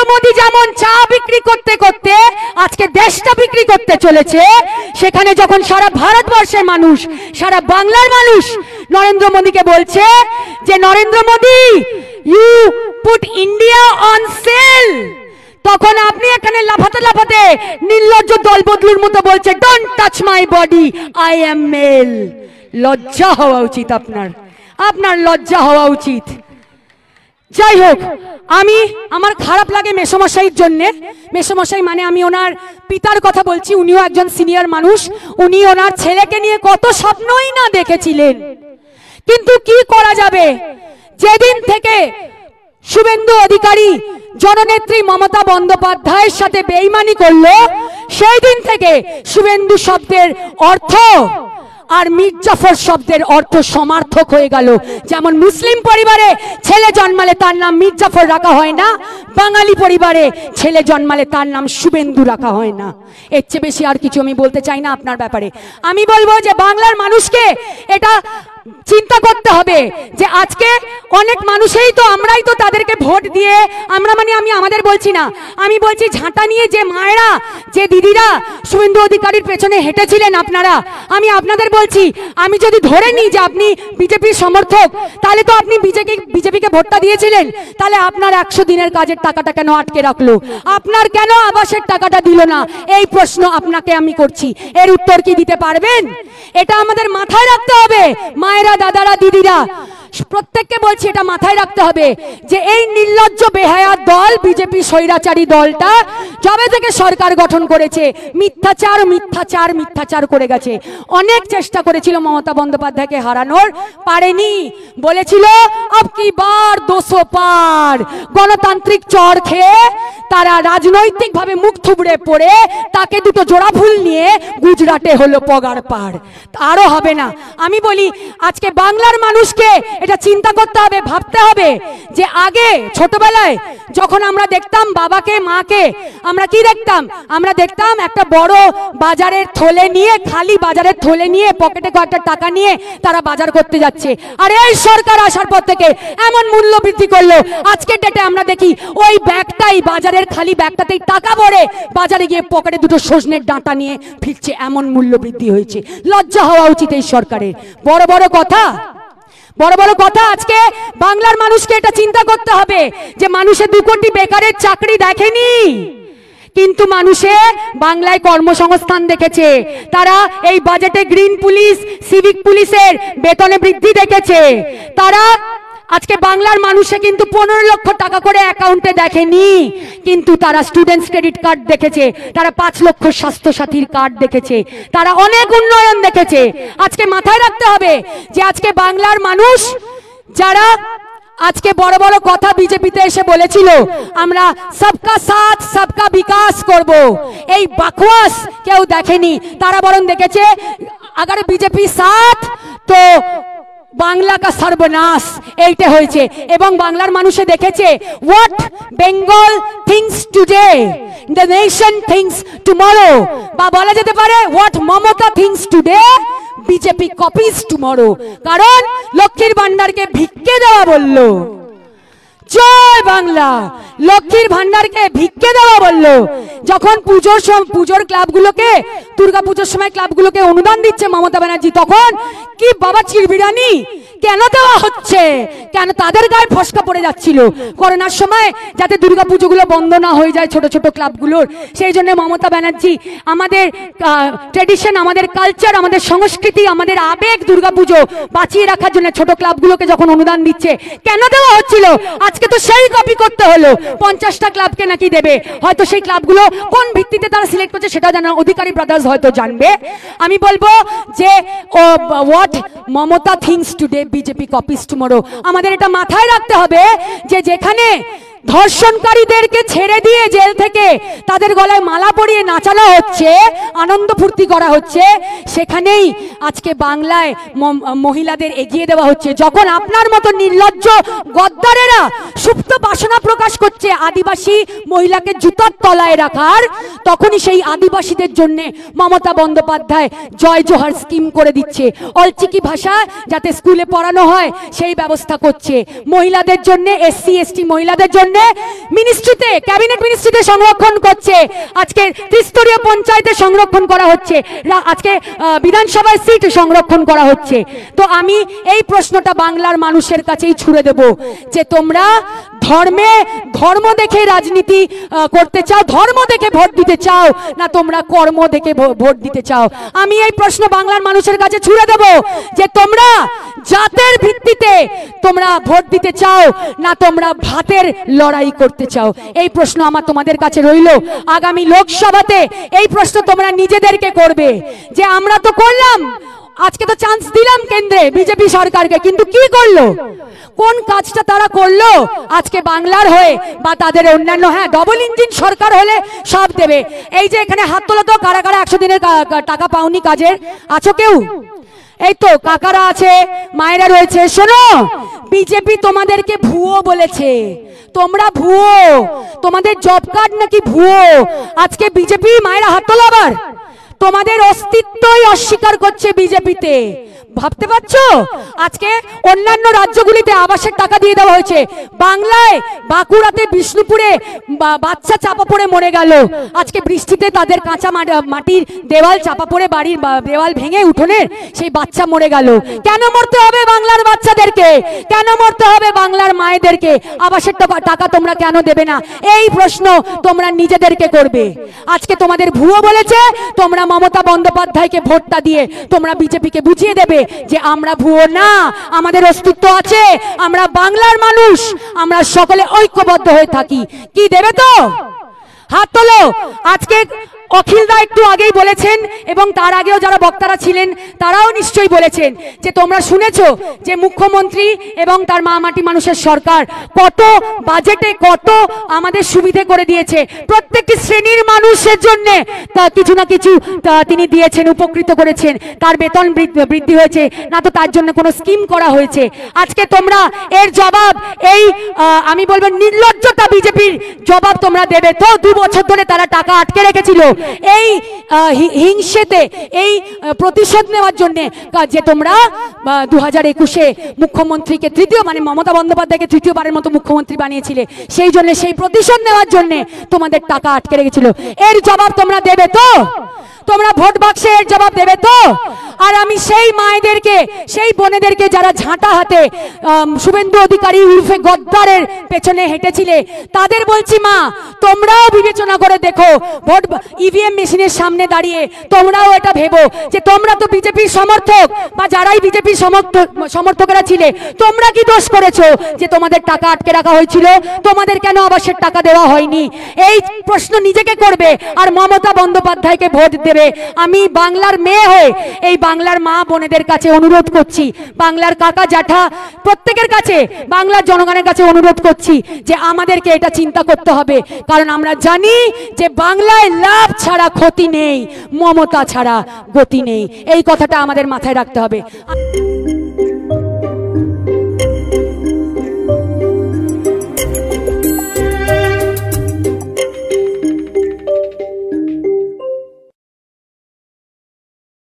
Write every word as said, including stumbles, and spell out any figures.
মোদী যেমন চা বিক্রি করতে করতে আজকে দেশটা বিক্রি করতে চলেছে, সেখানে যখন সারা ভারতবর্ষের মানুষ, সারা বাংলার মানুষ নরেন্দ্র মোদীকে বলছে যে Narendra Modi you put India on sale, তখন আপনি এখানে লাফাতে লাফাতে নির্লজ্জ দল বদলুর মতো বলছে don't touch my body, I am male. লজ্জা হওয়া উচিত আপনার, আপনার লজ্জা হওয়া উচিত। যাই হোক, আমি আমার খারাপ লাগে মেসমশাইয়ের জন্যে। মেসমশাই মানে আমি ওনার পিতার কথা বলছি, উনিও একজন সিনিয়র মানুষ, উনি ওনার ছেলেকে নিয়ে কত স্বপ্নই না দেখেছিলেন, কিন্তু কি করা যাবে, যেদিন থেকে শুভেন্দু অধিকারী জননেত্রী মমতা বন্দ্যোপাধ্যায়ের সাথে বেইমানি করলো, সেই দিন থেকে শুভেন্দু শব্দের অর্থ আর মীর জাফর শব্দের অর্থ সমার্থক হয়ে গেল। যেমন মুসলিম পরিবারে ছেলে জন্মালে তার নাম মীর জাফর রাখা হয় না, বাঙালি পরিবারে ছেলে জন্মালে তার নাম শুভেন্দু রাখা হয় না। এর চেয়ে বেশি আর কিছু আমি বলতে চাই না আপনার ব্যাপারে। আমি বলবো যে বাংলার মানুষকে এটা চিন্তা করতে হবে যে আজকে অনেক মানুষই তো, আমরাই তো তাদেরকে ভোট দিয়ে, আমরা মানে আমি আমাদের বলছি না, আমি বলছি ঝাঁটা নিয়ে যে মায়েরা, যে দিদিরা শুভেন্দু অধিকারীর পেছনে হেঁটেছিলেন আপনারা, আমি আপনাদের বলছি, আমি যদি ধরে নিই যে আপনি বিজেপির সমর্থক, তাহলে তো আপনি বিজেপি বিজেপিকে ভোটটা দিয়েছিলেন, তাহলে আপনার একশো দিনের কাজের টাকাটা কেন আটকে রাখলো, আপনার কেন আবাসের টাকাটা দিল না, এই প্রশ্ন আপনাকে আমি করছি। এর উত্তর কি দিতে পারবেন? এটা আমাদের মাথায় রাখতে হবে। মায়েরা, দাদারা, দিদিরা, প্রত্যেককে বলছি এটা মাথায় রাখতে হবে যে এই নির্লজ্জ বেহায়ার দল বিজেপি স্বৈরাচারী দলটা যবে থেকে সরকার গঠন করেছে মিথ্যাচার মিথ্যাচার মিথ্যাচার করে গেছে। অনেক চেষ্টা করেছিল মমতা বন্দ্যোপাধ্যায়কে হারানোর, পারেনি। বলেছিল আব কি বার দুশো পার, গণতান্ত্রিক চর খেয়ে তারা রাজনৈতিকভাবে মুখ থুবড়ে পড়ে তাকে দুটো জোড়া ফুল নিয়ে গুজরাটে হলো পগার পাড়। আরো হবে না। আমি বলি আজকে বাংলার মানুষকে এটা চিন্তা করতে হবে, ভাবতে হবে যে আগে ছোটবেলায় যখন আমরা দেখতাম বাবাকে মাকে, আমরা কি দেখতাম? আমরা দেখতাম একটা বড় বাজারের থলে নিয়ে, খালি বাজারের থলে নিয়ে, পকেটে কয়েকটা টাকা নিয়ে তারা বাজার করতে যাচ্ছে। আর এই সরকার আসার পর থেকে এমন মূল্য বৃদ্ধি করলো, আজকের ডেটে আমরা দেখি ওই ব্যাগটাই, বাজারের খালি ব্যাগটাতেই টাকা ভরে বাজারে গিয়ে পকেটে দুটো সজনের ডাঁটা নিয়ে ফিরছে। এমন মূল্য বৃদ্ধি হয়েছে। লজ্জা হওয়া উচিত এই সরকারের। বড় বড় কথা, বড় বড় কথা। আজকে বাংলার মানুষকে এটা চিন্তা করতে হবে যে মানুষের দু কোটি বেকারের চাকরি দেখেনি, কিন্তু মানুষে বাংলায় কর্মসংস্থান দেখেছে। তারা এই বাজেটে গ্রিন পুলিশ, সিভিক পুলিশের বেতনে বৃদ্ধি দেখেছে। তারা আজকে বাংলার মানুষে কিন্তু পনেরো লক্ষ টাকা করে অ্যাকাউন্টে দেখেনি, কিন্তু তারা স্টুডেন্টস ক্রেডিট কার্ড দেখেছে, তারা পাঁচ লক্ষ স্বাস্থ্য সাথীর কার্ড দেখেছে, তারা অনেক উন্নয়ন দেখেছে। আজকে মাথায় রাখতে হবে যে আজকে বাংলার মানুষ যারা আজকে বড় বড় কথা বিজেপিতে এসে বলেছিল আমরা সবকা সাথ সবকা বিকাশ করব, এই বাকওয়াস কেউ দেখেনি। তারা বরং দেখেছে আগার বিজেপি সাথ তো বাংলা কা সর্বনাশ, এইটা হয়েছে। এবং বাংলার মানুষে দেখেছে what Bengal thinks today the nation thinks tomorrow, বা বলা যেতে পারে what Mamata thinks today BJP copies tomorrow. কারণ লক্ষ্মীর ভান্ডারকে ভিক্ষে দেওয়া বললো, জয় বাংলা, লক্ষ্মীর ভান্ডারকে ভিক্ষে দেওয়া বললো। যখন পুজোর পুজোর ক্লাবগুলোকে, দুর্গা পুজোর সময় ক্লাবগুলোকে অনুদান দিচ্ছে মমতা ব্যানার্জি, তখন কি বাবা চিরবিরানি কেন দেওয়া হচ্ছে? কেন তাদের গায়ে ফসকা পড়ে যাচ্ছিল করোনার সময়, যাতে দুর্গা পুজোগুলো বন্ধ না হয়ে যায় ছোট ছোট ক্লাবগুলোর। সেই জন্য মমতা ব্যানার্জি আমাদের ট্রেডিশন, আমাদের কালচার, আমাদের সংস্কৃতি, আমাদের আবেগ দুর্গা পুজো বাঁচিয়ে রাখার জন্য ছোট ক্লাবগুলোকে যখন অনুদান দিচ্ছে, কেন দেওয়া হচ্ছিল? আজকে তো সেই কপি করতে হলো। পঞ্চাশটা ক্লাবকে নাকি দেবে, হয়তো সেই ক্লাবগুলো কোন ভিত্তিতে তারা সিলেক্ট করছে সেটা জানা অধিকারী ব্রাদার্স হয়তো জানবে। আমি বলবো যে what Mamata thinks today BJP copies tomorrow. আমাদের এটা মাথায় রাখতে হবে যে যেখানে ধর্ষণকারীদেরকে ছেড়ে দিয়ে জেল থেকে তাদের গলায় মালা পরিয়ে নাচানো হচ্ছে, আনন্দ ফুর্তি করা হচ্ছে, সেখানেই আজকে বাংলায় মহিলাদের এগিয়ে দেওয়া হচ্ছে। যখন আপনার মতো নির্লজ্জ গদ্দারেরা সুপ্ত বাসনা প্রকাশ করছে আদিবাসী মহিলাকে জুতার তলায় রাখার, তখনই সেই আদিবাসীদের জন্য মমতা বন্দ্যোপাধ্যায় জয় জোহার স্কিম করে দিচ্ছে। অলচিকি ভাষা যাতে স্কুলে পড়ানো হয় সেই ব্যবস্থা করছে। মহিলাদের জন্য, এসসি এসটি মহিলাদের জন্য জন্য মিনিস্ট্রিতে, ক্যাবিনেট মিনিস্ট্রিতে সংরক্ষণ করছে, আজকে ত্রিস্তরীয় পঞ্চায়েতে সংরক্ষণ করা হচ্ছে, আজকে বিধানসভায় সিট সংরক্ষণ করা হচ্ছে। তো আমি এই প্রশ্নটা বাংলার মানুষের কাছেই ছুড়ে দেব যে তোমরা ধর্মে ধর্ম দেখে রাজনীতি করতে চাও, ধর্ম দেখে ভোট দিতে চাও, না তোমরা কর্ম দেখে ভোট দিতে চাও? আমি এই প্রশ্ন বাংলার মানুষের কাছে ছুড়ে দেব যে তোমরা জাতের ভিত্তিতে তোমরা ভোট দিতে চাও, না তোমরা ভাতের লড়াই করতে চাও? এই প্রশ্ন আমার তোমাদের কাছে রইল। আগামী লোকসভাতে এই প্রশ্ন তোমরা নিজেদেরকে করবে যে আমরা তো করলাম, আজকে তো চান্স দিলাম কেন্দ্রে বিজেপি সরকারকে, কিন্তু কি করলো, কোন কাজটা তারা করলো আজকে বাংলার হয়ে বা তাদের অন্যান্য? হ্যাঁ, ডবল ইঞ্জিন সরকার হলে সব দেবে। এই যে এখানে হাত তোলা তো, কারা কারা একশো দিনের টাকা পাওনি কাজের? আছো কেউ? এই তো কাকারা আছে, মায়েরা রয়েছে। শোনো, বিজেপি তোমাদেরকে ভুয়ো বলেছে, তোমরা ভুয়ো, তোমাদের জব কার্ড নাকি ভুয়ো। আজকে বিজেপি মায়েরা হাত তোলা, আবার তোমাদের অস্তিত্বই অস্বীকার করছে বিজেপিতে। ভাবতে পারছো? আজকে অন্যান্য রাজ্যগুলিতে আবাসের টাকা দিয়ে দেওয়া হয়েছে, বাংলায় বাঁকুড়াতে বিষ্ণুপুরে বাচ্চা চাপা পড়ে মরে গেল, আজকে বৃষ্টিতে তাদের কাঁচা মাটির দেওয়াল চাপা পড়ে বাড়ির দেওয়াল ভেঙে উঠোনের সেই বাচ্চা মরে গেল। কেন মরতে হবে বাংলার বাচ্চাদেরকে? কেন মরতে হবে বাংলার মায়েদেরকে? আবাসের টাকা তোমরা কেন দেবে না? এই প্রশ্ন তোমরা নিজেদেরকে করবে। আজকে তোমাদের ভুয়ো বলেছে, তোমরা মমতা বন্দ্যোপাধ্যায়কে ভোটটা দিয়ে তোমরা বিজেপিকে বুঝিয়ে দেবে যে আমরা ভুয়ো না, আমাদের অস্তিত্ব আছে, আমরা বাংলার মানুষ, আমরা সকলে ঐক্যবদ্ধ হয়ে থাকি। কি দেবে তো? হাত তোলো। আজকে অখিলদা একটু আগেই বলেছেন এবং তার আগেও যারা বক্তারা ছিলেন তারাও নিশ্চয়ই বলেছেন যে তোমরা শুনেছো যে মুখ্যমন্ত্রী এবং তার মা মাটি মানুষের সরকার কত বাজেটে কত আমাদের সুবিধে করে দিয়েছে, প্রত্যেকটি শ্রেণীর মানুষের জন্য কিছু না কিছু তিনি দিয়েছেন, উপকৃত করেছেন, তার বেতন বৃদ্ধি হয়েছে না তো তার জন্য কোনো স্কিম করা হয়েছে। আজকে তোমরা এর জবাব, এই আমি বলবো নির্লজ্জতা বিজেপির জবাব তোমরা দেবে তো? দু বছর ধরে তারা টাকা আটকে রেখেছিল এই হিংসেতে, এই প্রতিশোধ নেওয়ার জন্য যে তোমরা দু হাজার একুশে মুখ্যমন্ত্রীকে তৃতীয় মানে মমতা বন্দ্যোপাধ্যায়কে তৃতীয়বারের মতো মুখ্যমন্ত্রী বানিয়েছিলে, সেই জন্য সেই প্রতিশোধ নেওয়ার জন্য তোমাদের টাকা আটকে রেখেছিল। এর জবাব তোমরা দেবে তো? তোমরা ভোট বাক্সে এর জবাব দেবে তো? আর আমি সেই মায়েদেরকে, সেই বোনেদেরকে যারা ঝাঁটা হাতে শুভেন্দু অধিকারী উর্ফে গদ্দারের পেছনে হেঁটেছিলে, তাদের বলছি মা, তোমরাও বিবেচনা করে দেখো, ভোট ইভিএম মেশিনের সামনে দাঁড়িয়ে তোমরাও এটা ভেবো যে তোমরা তো বিজেপির সমর্থক বা যারাই বিজেপির সমর্থক সমর্থকেরা ছিলে, তোমরা কি দোষ করেছো যে তোমাদের টাকা আটকে রাখা হয়েছিল? তোমাদের কেন আবাসের টাকা দেওয়া হয়নি? এই প্রশ্ন নিজেকে করবে আর মমতা বন্দ্যোপাধ্যায়কে ভোট দেবে। আমি বাংলার মেয়ে হয়ে এই বাংলার মা বোনেদের কাছে অনুরোধ করছি, বাংলার কাকা জ্যাঠা প্রত্যেকের কাছে, বাংলার জনগণের কাছে অনুরোধ করছি যে আমাদেরকে এটা চিন্তা করতে হবে, কারণ আমরা জানি যে বাংলায় লাভ ছাড়া ক্ষতি নেই, মমতা ছাড়া গতি নেই। এই কথাটা আমাদের মাথায় রাখতে হবে।